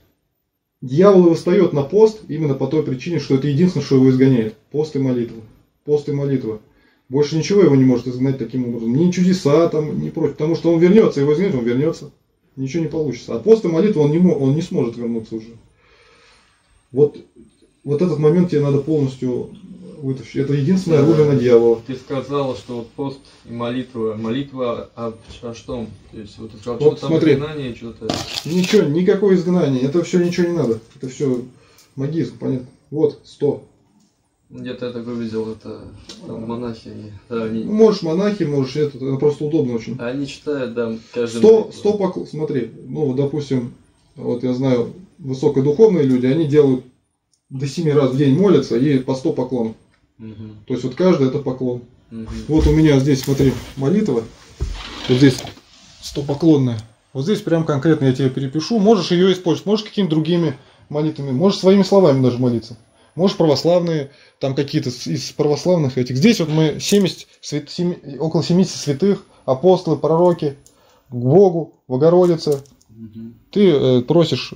Дьявол восстает на пост именно по той причине, что это единственное, что его изгоняет. Пост и молитва. Пост и молитва. Больше ничего его не может изгнать таким образом. Ни чудеса, там, ни против. Потому что он вернется, его изгонят, он вернется. Ничего не получится. А пост и молитва он не, он не сможет вернуться уже. Вот, вот этот момент тебе надо полностью вытащить. Это единственное оружие на дьявола. Ты сказал, что вот пост и молитва. Молитва о, о что? То есть вот ты сказал, вот что смотри. там изгнание, что-то. Ничего, никакое изгнание. Это все ничего не надо. Это все магизм, понятно. Вот, сто. Где-то я такой видел, это там монахи. Они, да, они... Можешь монахи, можешь это, это просто удобно очень. Они читают, да, каждый сто, сто поклон, смотри, ну, допустим, вот я знаю, высокодуховные люди, они делают до семи раз в день молятся и по сто поклонов. Угу. То есть вот каждый это поклон. Угу. Вот у меня здесь, смотри, молитва, вот здесь сто поклонная. Вот здесь прям конкретно я тебе перепишу, можешь ее использовать, можешь какими-то другими молитвами, можешь своими словами даже молиться. Может, православные, там какие-то из православных этих. Здесь вот мы семьдесят, семи, около семидесяти святых, апостолы, пророки, к Богу, Богородица. Угу. Ты э, просишь.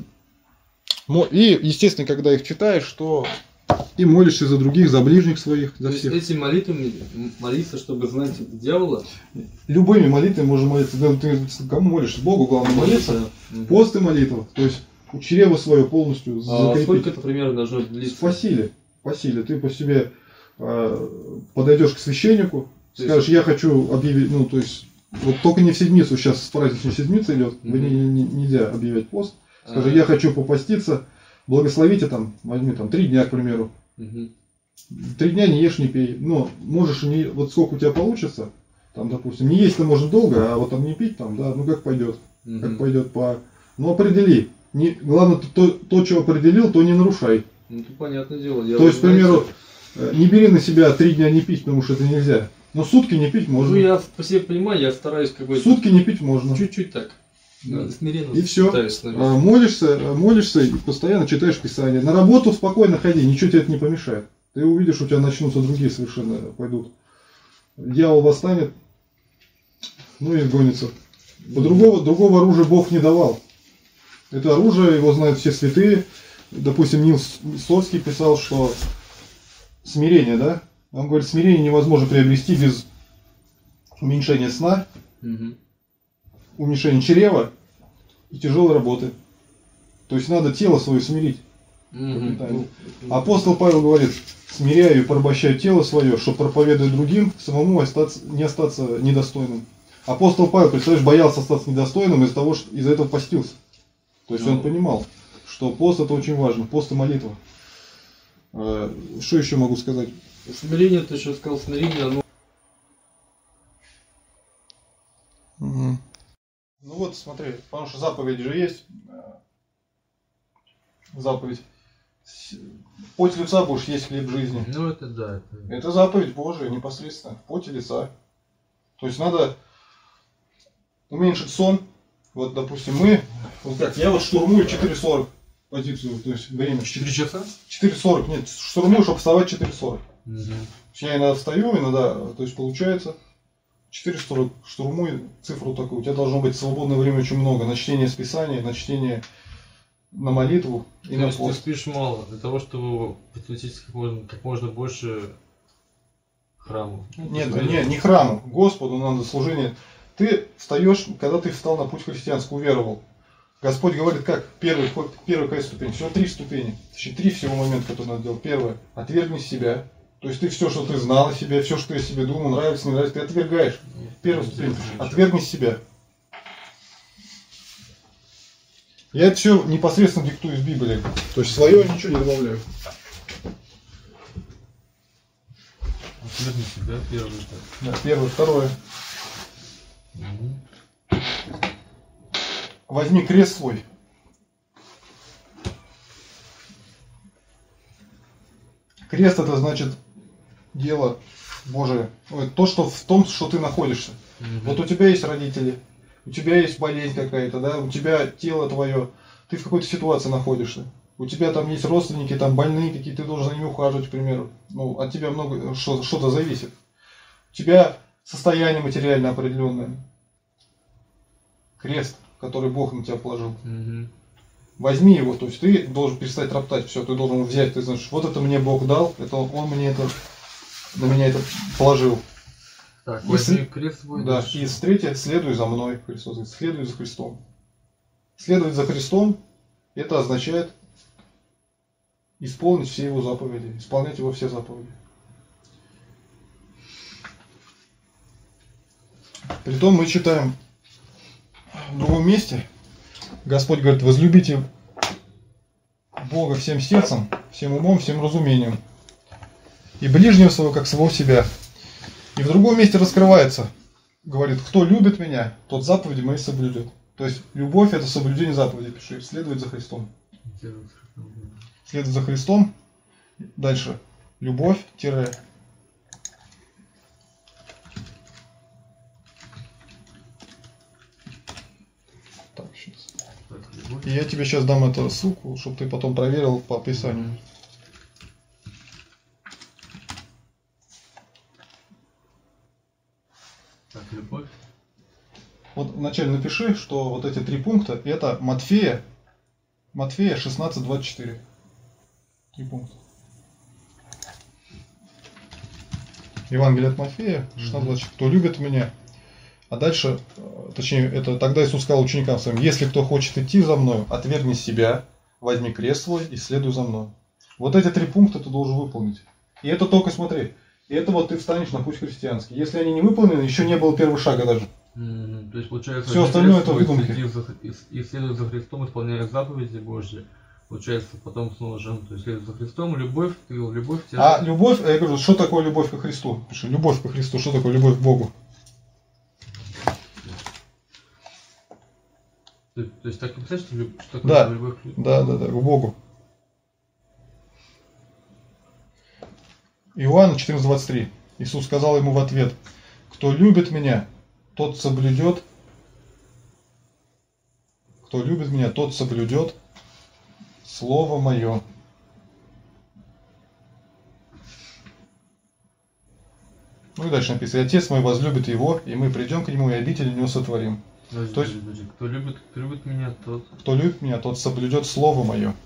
И, естественно, когда их читаешь, то и молишься за других, за ближних своих, за то всех. Эти молитвы молиться, чтобы знать дьявола? Любыми молитвами можно молиться. Ты кому молишься? Богу главное молиться. Угу. Пост и молитва. То есть чрево свое полностью закрепить. А сколько это примерно должно длиться? По силе. По силе. Ты по себе э, подойдешь к священнику, то скажешь, есть... я хочу объявить, ну то есть, вот только не в седмицу, сейчас праздничная седмица идет, mm-hmm. не, не, нельзя объявлять пост. Скажи, А-а-а. я хочу попаститься, благословите там, возьми там три дня, к примеру. Mm-hmm. Три дня не ешь, не пей. Но можешь не, вот сколько у тебя получится, там, допустим, не есть-то можно долго, а вот там не пить там, да, ну как пойдет. Mm-hmm. Как пойдет по. Ну определи. Не, главное, то, то, что определил, то не нарушай. Ну, это понятное дело. Я то есть, к примеру, не бери на себя три дня не пить, потому что это нельзя. Но сутки не пить можно. Ну, я по себе понимаю, я стараюсь как бы... Сутки не пить можно. Чуть-чуть так. Да. И все. А, молишься, молишься и постоянно читаешь Писание. На работу спокойно ходи, ничего тебе это не помешает. Ты увидишь, у тебя начнутся другие совершенно пойдут. Дьявол восстанет, ну и изгонится. Другого, другого оружия Бог не давал. Это оружие, его знают все святые. Допустим, Нил Сольский писал, что смирение, да? Он говорит, смирение невозможно приобрести без уменьшения сна, угу. уменьшения чрева и тяжелой работы. То есть надо тело свое смирить. Угу. Апостол Павел говорит, смиряю и порабощаю тело свое, чтобы проповедуя другим, самому остаться, не остаться недостойным. Апостол Павел, представляешь, боялся остаться недостойным из-за того, что из-за этого постился. То есть он понимал, что пост это очень важно, пост и молитва. Что еще могу сказать? Смирение, ты еще сказал, смирение, оно... Угу. Ну вот смотри, потому что заповедь же есть. Заповедь. В поте лица будешь есть хлеб жизни. Ну это да. Это, это заповедь Божия непосредственно, в поте лица. То есть надо уменьшить сон. Вот допустим мы Вот как, я вот штурмую в четыре сорок позицию, то есть время. четыре часа? четыре сорок, нет, штурмую, чтобы вставать в четыре сорок. Угу. Я иногда встаю, иногда, то есть получается четыре сорок штурмуй цифру такую. У тебя должно быть свободное время очень много на чтение с Писания, на чтение, на молитву и То на есть ты пост. спишь мало для того, чтобы посвятить как можно, как можно больше храму. Нет, Посмотри. не, не храму, Господу надо служение. Ты встаешь, когда ты встал на путь христианский, уверовал. Господь говорит, как? Первый, первая какая ступень? Всего три ступени. Точнее, три всего момента, которые надо делать. Первое. Отвергни себя. То есть ты все, что ты знал о себе, все, что ты о себе думал, нравится, не нравится, ты отвергаешь. Первая ступень. Отвергни себя. Я это все непосредственно диктую из Библии. То есть свое ничего не добавляю. Отвергни себя, первое. Да, первое. Второе. Угу. Возьми крест свой. Крест это значит дело Божие. Ой, то, что в том, что ты находишься. Угу. Вот у тебя есть родители, у тебя есть болезнь какая-то, да, у тебя тело твое, ты в какой-то ситуации находишься. У тебя там есть родственники, там больные какие-то, ты должен за ними ухаживать, к примеру. Ну, от тебя много, что-то зависит. У тебя состояние материальное определенное. Крест, который Бог на тебя положил. Угу. Возьми его, то есть ты должен перестать роптать, все, ты должен взять, ты знаешь, вот это мне Бог дал, это Он мне это, на меня это положил. Так, И возьми с... крест свой. Да, дальше. и с третье, следуй за мной, Христос говорит, следуй за Христом. Следовать за Христом, это означает исполнить все Его заповеди, исполнять Его все заповеди. Притом мы читаем в другом месте, Господь говорит, возлюбите Бога всем сердцем, всем умом, всем разумением, и ближнего своего, как самого себя. И в другом месте раскрывается, говорит, кто любит меня, тот заповеди мои соблюдет. То есть любовь это соблюдение заповедей, пиши, следовать за Христом. Следовать за Христом. Дальше. Любовь, тире. Так, сейчас. И я тебе сейчас дам эту ссылку, чтобы ты потом проверил по описанию. Так, любовь. Вот вначале напиши, что вот эти три пункта это Матфея, Матфея шестнадцать двадцать четыре. Три пункта. Евангелие от Матфея шестнадцать двадцать четыре. Кто любит меня. А дальше, точнее, это тогда Иисус сказал ученикам своим, если кто хочет идти за мной, отвергни себя, возьми крест свой и следуй за мной. Вот эти три пункта ты должен выполнить. И это только смотри. И это вот ты встанешь на путь христианский. Если они не выполнены, еще не было первого шага даже. Mm-hmm. То есть получается, все остальное это выдумки. И следует за Христом, исполняя заповеди Божьи. Получается, потом снова жен, то есть следует за Христом, любовь, ты говорил, любовь. А любовь, я говорю, что такое любовь ко Христу? Пиши, любовь ко Христу, что такое любовь к Богу? То, то есть так и писать, что, люб, что такое да. любовь? Да, да, да, к Богу. Иоанна четырнадцать двадцать три. Иисус сказал ему в ответ, кто любит меня, тот соблюдет, кто любит меня, тот соблюдет Слово Мое. Ну и дальше написано, и Отец мой возлюбит его, и мы придем к нему, и обитель у него сотворим. Подожди, То есть, подожди. Кто любит, кто любит меня, тот... Кто любит меня, тот соблюдет Слово Мое.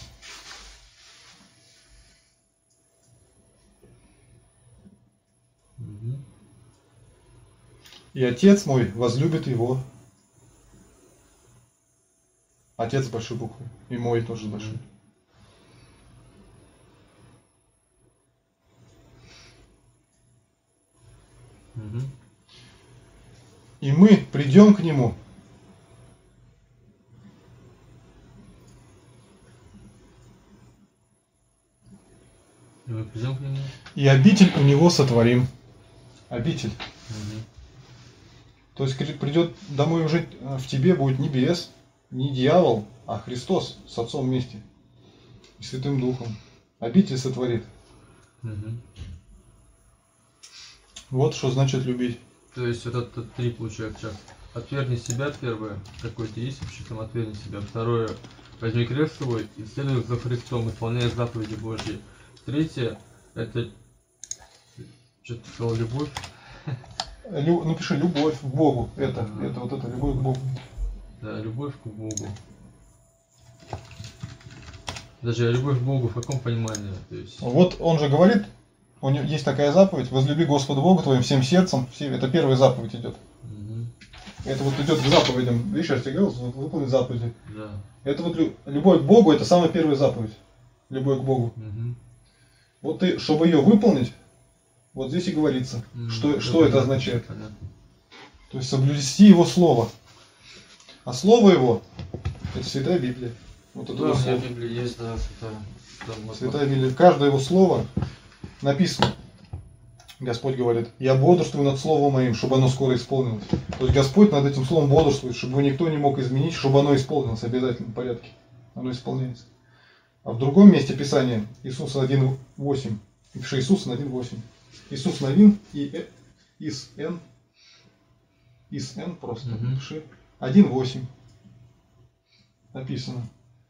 Угу. И Отец мой возлюбит его. Отец с большой буквы. И мой тоже с большой. Угу. И мы придем к нему. И мы придем к нему. И обитель у него сотворим. Обитель. Угу. То есть придет домой уже в тебе будет не бес, не дьявол, а Христос с Отцом вместе. И Святым Духом. Обитель сотворит. Угу. Вот что значит любить. То есть это, это три получается часто. отвергни себя, первое, какой ты есть, вообще там отвергни себя. Второе, возьми крест свой и следуй за Христом, исполняя заповеди Божьи. Третье, это, что-то ты сказал, любовь. Лю, напиши любовь к Богу. Это, Ага. это вот это любовь к Богу. Да, любовь к Богу. Даже любовь к Богу в каком понимании? То есть... Вот он же говорит, у него есть такая заповедь: возлюби Господа Бога твоим всем сердцем. Все, это первая заповедь идет. Угу. Это вот идет к заповедям. Видишь, я тебе говорил, выполнить заповеди. Да. Это вот лю- любовь к Богу, это самая первая заповедь. Любовь к Богу. Угу. Вот ты, чтобы ее выполнить, вот здесь и говорится, Угу. что, Да, что понятно, это означает. понятно. То есть соблюсти его слово. А слово его — это Святая Библия. Вот это Да, его у меня слово. в Библии есть, да, святая. Да, вот. Святая Библия. Каждое его слово написано. Господь говорит: я бодрствую над словом моим, чтобы оно скоро исполнилось. То есть Господь над этим словом бодрствует, чтобы его никто не мог изменить, чтобы оно исполнилось в обязательном порядке. Оно исполняется. А в другом месте Писания Иисус один восемь. Пиши Иисус один восемь. Иисус новин и э, из Н. Из Н просто. Мгм. Пиши один восемь. Написано.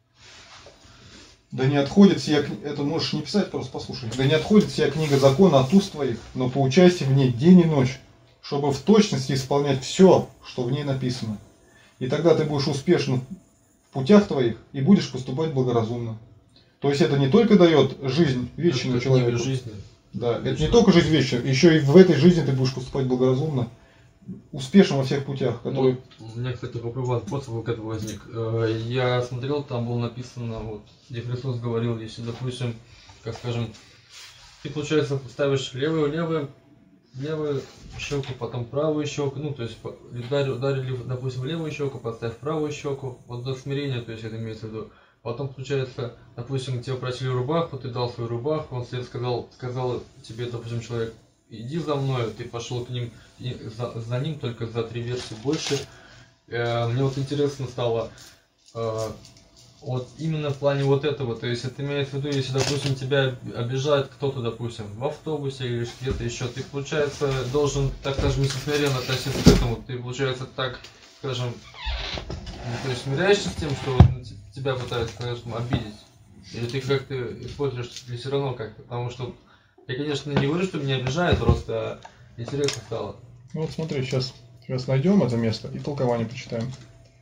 Да не отходит сия книга, это можешь не писать, просто послушай. Да не отходит сия книга закона от уст твоих, но поучайся в ней день и ночь, чтобы в точности исполнять все, что в ней написано. И тогда ты будешь успешен в путях твоих и будешь поступать благоразумно. То есть это не только дает жизнь вечную Это человеку. книга жизни. Да, это не только жизнь вечную, еще и в этой жизни ты будешь поступать благоразумно, успешен во всех путях, которые... Ну, у меня, кстати, вопрос вот этого возник. Э, Я смотрел, там было написано, вот, где Христос говорил, если, допустим, как скажем, ты, получается, ставишь левую, левую, левую щеку, потом правую щеку, ну, то есть ударили, ударили, допустим, в левую щеку, подставь правую щеку, вот до смирения, то есть это имеется в виду. Потом, получается, допустим, тебе просили рубаху, ты дал свою рубаху, он тебе сказал, сказал тебе, допустим, человек: иди за мной, ты пошел к ним, и за, за ним только за три версии больше. Э, мне вот интересно стало, э, вот именно в плане вот этого, то есть это имеется в виду, если, допустим, тебя обижает кто-то, допустим, в автобусе или где-то еще, ты, получается, должен, так скажем, несмиренно относиться к этому, ты, получается, так, скажем, ну, то есть смиряешься с тем, что вот тебя пытаются, скажем, обидеть, или ты как-то используешь, или все равно как-то, потому что я, конечно, не говорю, что меня обижает, просто интересно стало. Ну вот смотри, сейчас, сейчас найдем это место и толкование почитаем.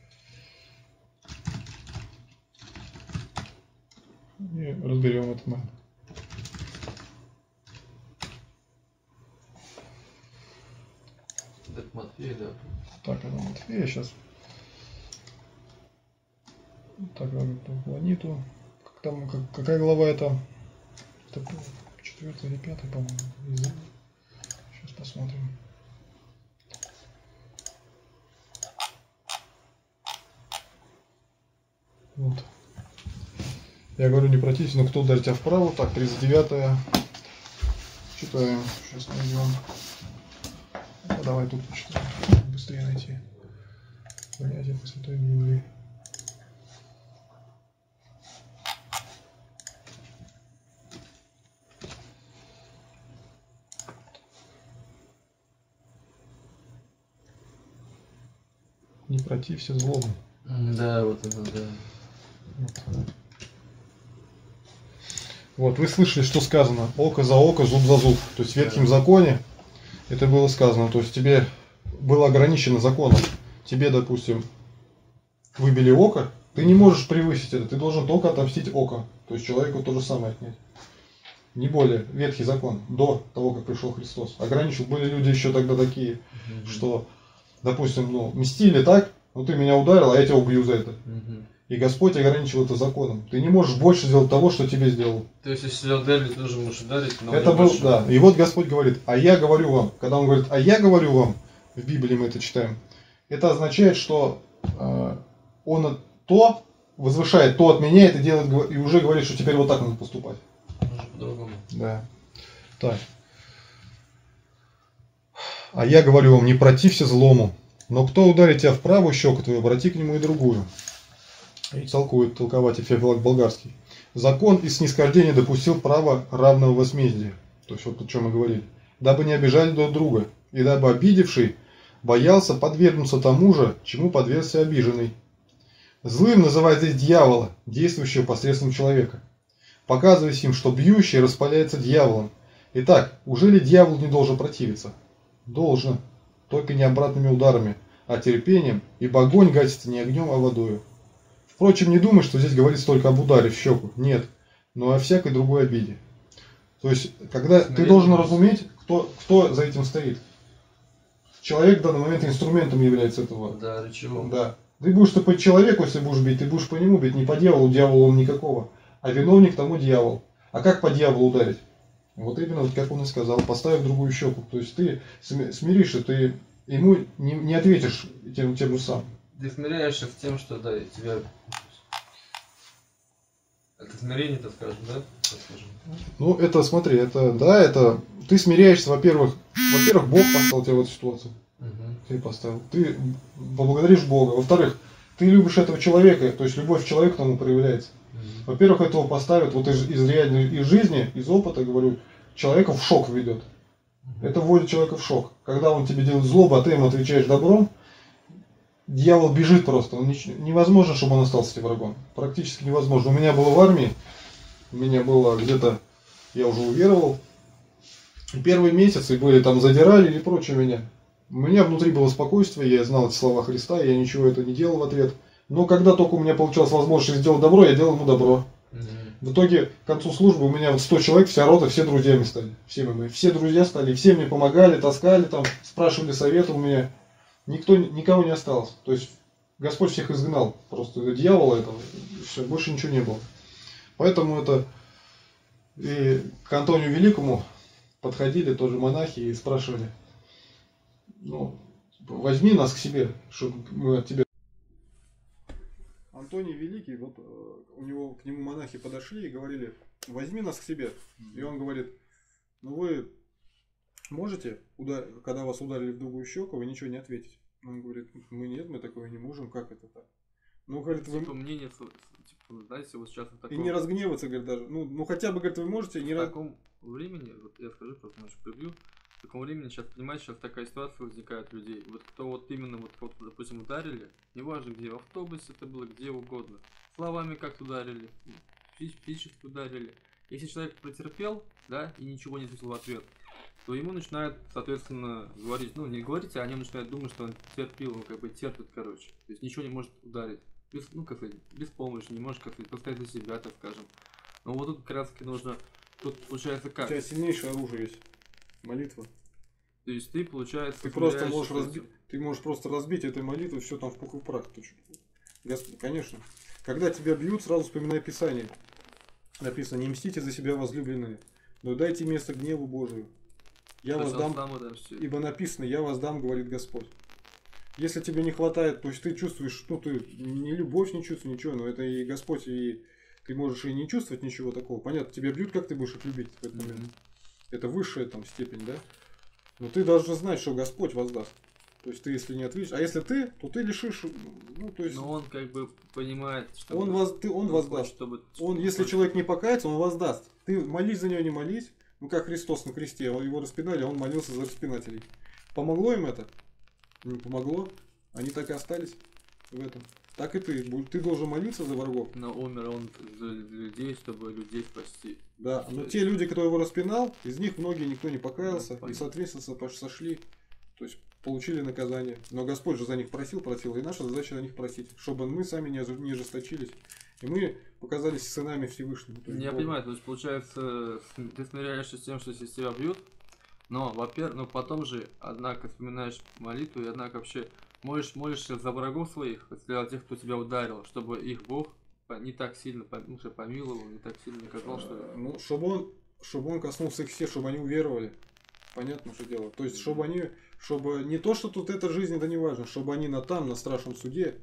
И разберем это мы. Это Матфея, да. Так, это Матфея сейчас. Так, планету. Как там, как, какая глава это? Это четвертая или пятая, по-моему. Сейчас посмотрим. Вот. Я говорю, не противись, но кто ударит тебя вправо? Так, тридцать девятая. Читаем. Сейчас найдем. Ну, давай тут почитаем. Быстрее найти. Понятие по Святой Библии. Не протився злому. Да, вот это, да. Вот. Вот, вы слышали, что сказано: око за око, зуб за зуб. То есть в Ветхом законе это было сказано. То есть тебе было ограничено законом. Тебе, допустим, выбили око, ты не можешь превысить это. Ты должен только отомстить око. То есть человеку то же самое отнять. Не более. Ветхий закон, до того, как пришел Христос, ограничил. Были люди еще тогда такие, Мгм. что, допустим, ну, мстили так, ну ты меня ударил, а я тебя убью за это. Мгм. И Господь ограничил это законом. Ты не можешь больше сделать того, что тебе сделал. То есть, если тебя ударили, ты тоже можешь ударить, но Это не был, больше. да. И вот Господь говорит: а я говорю вам. Когда Он говорит: а я говорю вам, в Библии мы это читаем, это означает, что э, Он то возвышает, то отменяет и делает, и уже говорит, что теперь вот так надо поступать. Уже по-другому. Да. Так. А я говорю вам, не протився злому, но кто ударит тебя в правую щеку твою, обрати к нему и другую. И толкует толкователь Феофилак Болгарский. Закон из снисхождения допустил право равного возмездия. То есть вот о чем мы говорили. Дабы не обижали друг друга, и дабы обидевший боялся подвергнуться тому же, чему подвергся обиженный. Злым называют здесь дьявола, действующего посредством человека, показывая им, что бьющий распаляется дьяволом. Итак, уже ли дьявол не должен противиться? Должно, только не обратными ударами, а терпением, ибо огонь гасится не огнем, а водою. Впрочем, не думай, что здесь говорится только об ударе в щеку. Нет, но о всякой другой обиде. То есть, когда ты должен разуметь, кто, кто за этим стоит. Человек в данный момент инструментом является этого. Да, рычагом. Да. Ты будешь по человеку, если будешь бить, ты будешь по нему бить, не по дьяволу, дьяволу он никакого. А виновник тому дьявол. А как по дьяволу ударить? Вот именно, вот как он и сказал, поставив другую щеку. То есть ты смиришься, ты ему не, не ответишь тем, тем же самым. Ты смиряешься с тем, что да, тебя... Это смирение, так скажем, да? Так скажем. Ну, это, смотри, это, да, это... Ты смиряешься, во-первых, во-первых, Бог поставил тебя в эту ситуацию. Угу. Ты поставил. Ты поблагодаришь Бога. Во-вторых, ты любишь этого человека, то есть любовь к человеку к тому проявляется. Угу. Во-первых, этого поставят, вот из, из реальной из жизни, из опыта, говорю, человека в шок ведет. Угу. Это вводит человека в шок. Когда он тебе делает злобу, а ты ему отвечаешь добром, дьявол бежит просто. Он не, невозможно, чтобы он остался тебе врагом. Практически невозможно. У меня было в армии, у меня было где-то, я уже уверовал, первые месяцы были там, задирали или прочее меня. У меня внутри было спокойствие, я знал эти слова Христа, я ничего это не делал в ответ. Но когда только у меня получалась возможность сделать добро, я делал ему добро. Mm-hmm. В итоге, к концу службы у меня вот сто человек, вся рота, все друзьями стали. Все мои, все друзья стали, все мне помогали, таскали, там, спрашивали совета у меня. Никто, никого не осталось. То есть Господь всех изгнал. Просто дьявола этого, все, больше ничего не было. Поэтому это и к Антонию Великому подходили тоже монахи и спрашивали: ну, возьми нас к себе, чтобы мы от тебя. Антоний Великий, вот у него, к нему монахи подошли и говорили: возьми нас к себе. И он говорит: ну вы можете, удар... когда вас ударили в другую щеку, вы ничего не ответить? Он говорит: мы нет, мы такое не можем, как это так? Ну, говорит, вы... Типа мнение, типа, знаете, вот сейчас в таком... И не разгневаться, говорит, даже. Ну, ну хотя бы, говорит, вы можете не... В таком времени, вот я скажу, просто немножко прибью, в таком времени сейчас, понимаете, сейчас такая ситуация возникает у людей. Вот кто вот именно, вот, вот допустим, ударили, неважно где, в автобусе это было, где угодно, словами как ударили, физически ударили. Если человек претерпел, да, и ничего не ответил в ответ, то ему начинают, соответственно, говорить, ну, не говорить, а они начинают думать, что он терпел, он как бы терпит, короче. То есть ничего не может ударить. Без, ну, как сказать, без помощи, не может, как сказать, постоять за себя, так скажем. Но вот тут как раз таки нужно, тут получается как? У тебя сильнейшее оружие есть. Молитва. То есть ты, получается, ты просто можешь разбить, ты можешь просто разбить этой молитвой все там в пух и в прах. Господи, конечно. Когда тебя бьют, сразу вспоминай Писание. Написано: не мстите за себя, возлюбленные, но дайте место гневу Божию. Я вас дам, ибо написано: я вас дам, говорит Господь. Если тебе не хватает, то есть ты чувствуешь, ну ты не любовь не чувствуешь, ничего, но это и Господь, и ты можешь и не чувствовать ничего такого. Понятно, тебя бьют, как ты будешь их любить в этот момент? Mm-hmm. Это высшая там степень, да? Но ты должен знать, что Господь воздаст. То есть ты, если не ответишь, а если ты, то ты лишишь, ну то есть. Но он как бы понимает, что он воз, ты, он воздаст. Чтобы, он, если хочет. Человек не покается, он воздаст. Ты молись за него, не молись. Ну как Христос на кресте, его распинали, а он молился за распинателей. Помогло им это? Не помогло. Они так и остались в этом. Так и ты. Ты должен молиться за врагов. Но умер он за людей, чтобы людей спасти. Да, но те люди, кто его распинал, из них многие никто не покаялся. Да, и, соответственно, сошли. То есть получили наказание. Но Господь же за них просил, просил. И наша задача за них просить. Чтобы мы сами не ожесточились. И мы показались сынами Всевышнего. Я Бога. Понимаю, то есть получается, ты смиряешься с тем, что если тебя бьют, но, во-первых, но потом же, однако, вспоминаешь молитву, и однако вообще молишь, молишься за врагов своих, за тех, кто тебя ударил, чтобы их Бог не так сильно ну, помиловал, не так сильно наказал, что ли? Ну, чтобы он, чтобы он коснулся их всех, чтобы они уверовали. Понятно, что дело. То есть, чтобы они, чтобы не то, что тут эта жизнь, это не важно, чтобы они на там, на страшном суде,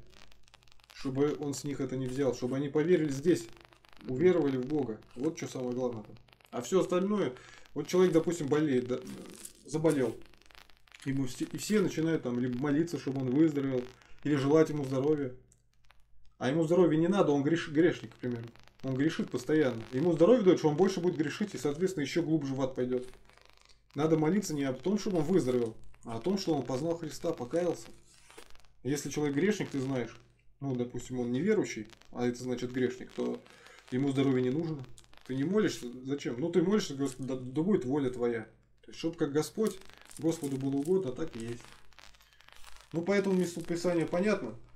чтобы он с них это не взял, чтобы они поверили здесь, уверовали в Бога. Вот что самое главное. А все остальное, вот человек, допустим, болеет, да, заболел, ему все, и все начинают там либо молиться, чтобы он выздоровел, или желать ему здоровья. А ему здоровья не надо, он греш, грешник, к примеру. Он грешит постоянно. Ему здоровье дают, что он больше будет грешить и, соответственно, еще глубже в ад пойдет. Надо молиться не о том, чтобы он выздоровел, а о том, что он познал Христа, покаялся. Если человек грешник, ты знаешь, ну, допустим, он неверующий, а это значит грешник, то ему здоровье не нужно. Ты не молишься, зачем? Ну, ты молишься, Господи, да, да будет воля твоя. То есть, чтобы как Господь, Господу было угодно, так и есть. Ну, поэтому местописание понятно.